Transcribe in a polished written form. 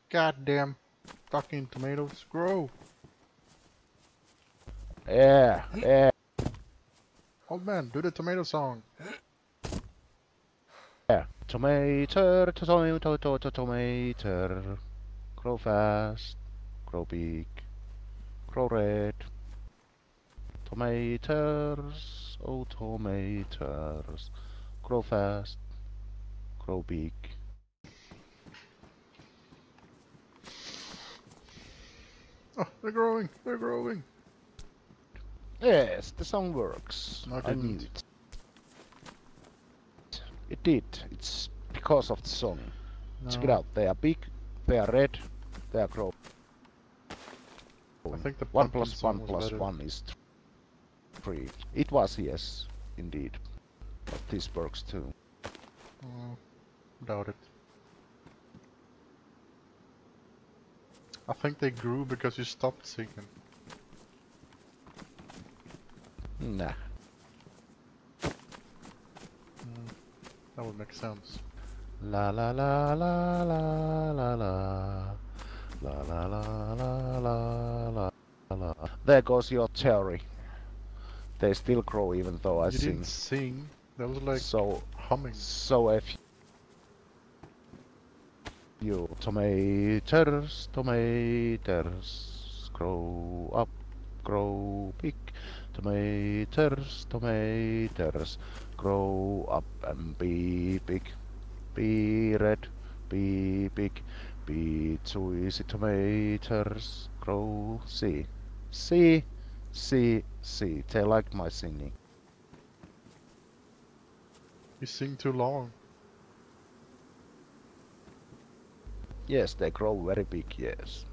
Goddamn fucking tomatoes grow. Yeah, yeah, Old man, do the tomato song. yeah. Tomato, tomato. Grow fast, grow big, grow red. Tomatoes, oh tomatoes. Grow fast, grow big. Oh, they're growing, they're growing. Yes, the song works. No, it I knew didn't. it. It did. It's because of the song. Check it No, out. They are big, they are red, they are growing. I think the 1 pumpkin plus song 1 was plus better. 1 is 3. It was, yes, indeed. But this works too. Oh, doubt it. I think they grew because you stopped singing. Nah. That would make sense. La la la la la la la. La la la la la la la. There goes your theory. They still grow even though I You didn't sing. sing. That was like So, humming. if you tomatoes, tomatoes, grow up, grow big. Tomatoes, tomatoes, grow up and be big. Be red, be big, be juicy tomatoes, grow. See, see, see, see. They like my singing. You sing too long. Yes, they grow very big, yes.